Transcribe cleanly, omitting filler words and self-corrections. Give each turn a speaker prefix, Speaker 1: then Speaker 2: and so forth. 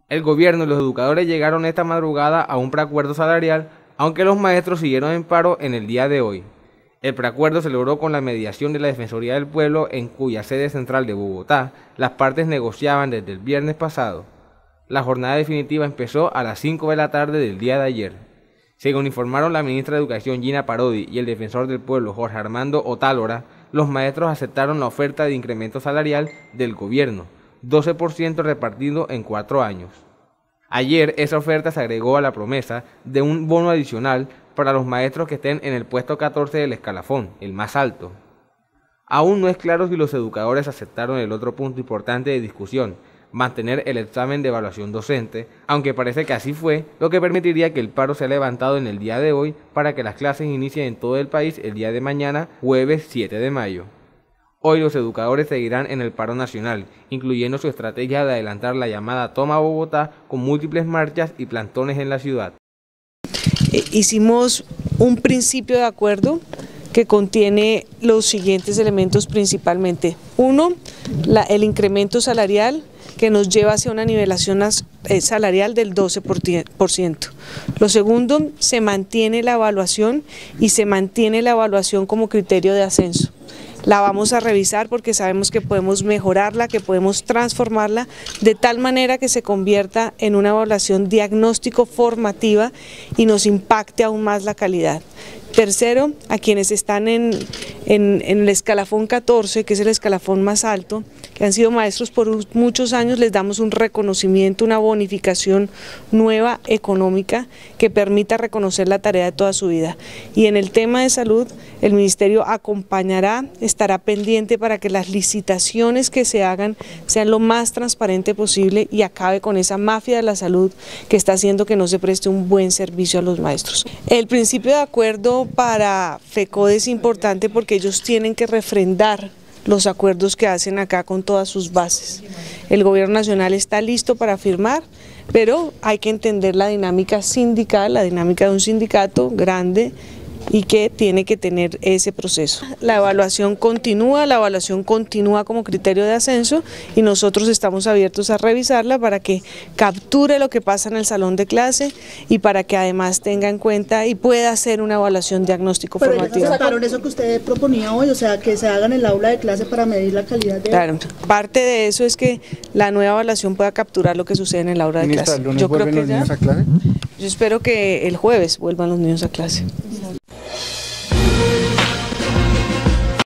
Speaker 1: El gobierno y los educadores llegaron esta madrugada a un preacuerdo salarial, aunque los maestros siguieron en paro en el día de hoy. El preacuerdo se logró con la mediación de la Defensoría del Pueblo, en cuya sede central de Bogotá las partes negociaban desde el viernes pasado. La jornada definitiva empezó a las 5 de la tarde del día de ayer. Según informaron la ministra de Educación Gina Parodi y el defensor del pueblo Jorge Armando Otálora, los maestros aceptaron la oferta de incremento salarial del gobierno, 12% repartido en 4 años. Ayer esa oferta se agregó a la promesa de un bono adicional para los maestros que estén en el puesto 14 del escalafón, el más alto. Aún no es claro si los educadores aceptaron el otro punto importante de discusión, mantener el examen de evaluación docente, aunque parece que así fue, lo que permitiría que el paro sea levantado en el día de hoy para que las clases inicien en todo el país el día de mañana, jueves 7 de mayo. Hoy los educadores seguirán en el paro nacional, incluyendo su estrategia de adelantar la llamada Toma Bogotá con múltiples marchas y plantones en la ciudad.
Speaker 2: Hicimos un principio de acuerdo que contiene los siguientes elementos principalmente. Uno, el incremento salarial, que nos lleva hacia una nivelación salarial del 12%. Lo segundo, se mantiene la evaluación y se mantiene la evaluación como criterio de ascenso. La vamos a revisar porque sabemos que podemos mejorarla, que podemos transformarla de tal manera que se convierta en una evaluación diagnóstico formativa y nos impacte aún más la calidad. Tercero, a quienes están en el escalafón 14, que es el escalafón más alto, que han sido maestros por muchos años, les damos un reconocimiento, una bonificación nueva económica que permita reconocer la tarea de toda su vida. Y en el tema de salud, el Ministerio acompañará, estará pendiente para que las licitaciones que se hagan sean lo más transparente posible y acabe con esa mafia de la salud que está haciendo que no se preste un buen servicio a los maestros. El principio de acuerdo para FECODE es importante porque ellos tienen que refrendar los acuerdos que hacen acá con todas sus bases. El gobierno nacional está listo para firmar, pero hay que entender la dinámica sindical, la dinámica de un sindicato grande y que tiene que tener ese proceso. La evaluación continúa como criterio de ascenso y nosotros estamos abiertos a revisarla para que capture lo que pasa en el salón de clase y para que además tenga en cuenta y pueda hacer una evaluación diagnóstico formativa.
Speaker 3: ¿Pero aceptaron eso que usted proponía hoy, o sea, que se haga en el aula de clase para medir la calidad de...
Speaker 2: Claro, parte de eso es que la nueva evaluación pueda capturar lo que sucede en el aula de clase.
Speaker 4: Yo creo que ya. ¿Los niños a clase?
Speaker 2: Yo espero que el jueves vuelvan los niños a clase.